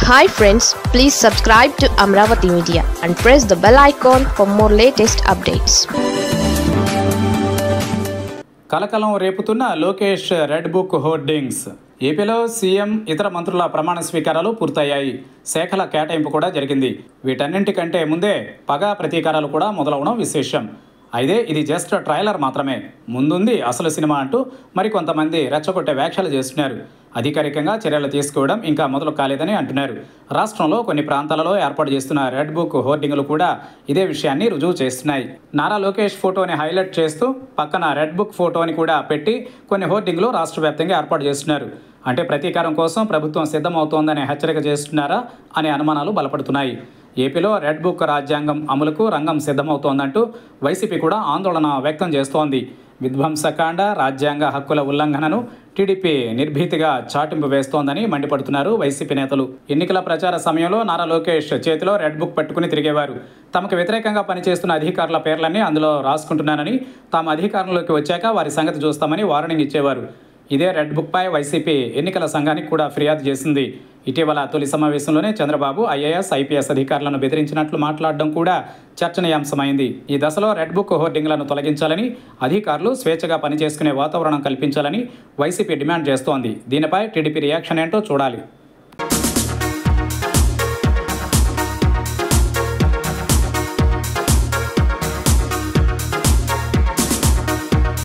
Hi friends, please subscribe to Amravati Media and press the bell icon for more latest updates. కలకలం రేపుతున్న Lokesh red book hoardings. ఏపీలో CM ఇతర మంత్రుల ప్రమాణ స్వీకారాలు పూర్తయ్యాయి. శాఖల కేటాయింపు కూడా జరిగింది. వీటన్నింటికంటే ముందే పగా ప్రతీకారాలు కూడా మొదలవడం విశేషం. అయితే ఇది జస్ట్ ట్రైలర్ మాత్రమే, ముందుంది అసలు సినిమా అంటూ మరికొంతమంది రెచ్చగొట్టే వ్యాఖ్యలు చేస్తున్నారు. అధికారికంగా చర్యలు తీసుకోవడం ఇంకా మొదలు కాలేదని అంటున్నారు. రాష్ట్రంలో కొన్ని ప్రాంతాలలో ఏర్పాటు చేస్తున్న రెడ్ బుక్ హోర్డింగులు కూడా ఇదే విషయాన్ని రుజువు చేస్తున్నాయి. నారా లోకేష్ ఫోటోని హైలైట్ చేస్తూ పక్కన రెడ్ బుక్ ఫోటోని కూడా పెట్టి కొన్ని హోర్డింగ్లు రాష్ట్ర వ్యాప్తంగా ఏర్పాటు చేస్తున్నారు. అంటే ప్రతీకారం కోసం ప్రభుత్వం సిద్ధమవుతోందనే హెచ్చరిక చేస్తున్నారా అనే అనుమానాలు బలపడుతున్నాయి. ఏపీలో రెడ్ బుక్ రాజ్యాంగం అమలుకు రంగం సిద్ధమవుతోందంటూ వైసీపీ కూడా ఆందోళన వ్యక్తం చేస్తోంది. విధ్వంసకాండ, రాజ్యాంగ హక్కుల ఉల్లంఘనను టీడీపీ నిర్భీతిగా చాటింపు వేస్తోందని మండిపడుతున్నారు వైసీపీ నేతలు. ఎన్నికల ప్రచార సమయంలో నారా లోకేష్ చేతిలో రెడ్ బుక్ పట్టుకుని తిరిగేవారు. తమకు వ్యతిరేకంగా పనిచేస్తున్న అధికారుల పేర్లన్నీ అందులో రాసుకుంటున్నారని, తాము అధికారంలోకి వచ్చాక వారి సంగతి చూస్తామని వార్నింగ్ ఇచ్చేవారు. ఇదే రెడ్ బుక్పై వైసీపీ ఎన్నికల సంఘానికి కూడా ఫిర్యాదు చేసింది. ఇటీవల తొలి సమావేశంలోనే చంద్రబాబు ఐఏఎస్, ఐపీఎస్ అధికారులను బెదిరించినట్లు మాట్లాడడం కూడా చర్చనీయాంశమైంది. ఈ దశలో రెడ్ బుక్ హోర్డింగ్లను తొలగించాలని, అధికారులు స్వేచ్ఛగా పనిచేసుకునే వాతావరణం కల్పించాలని వైసీపీ డిమాండ్ చేస్తోంది. దీనిపై టీడీపీ రియాక్షన్ ఏంటో చూడాలి.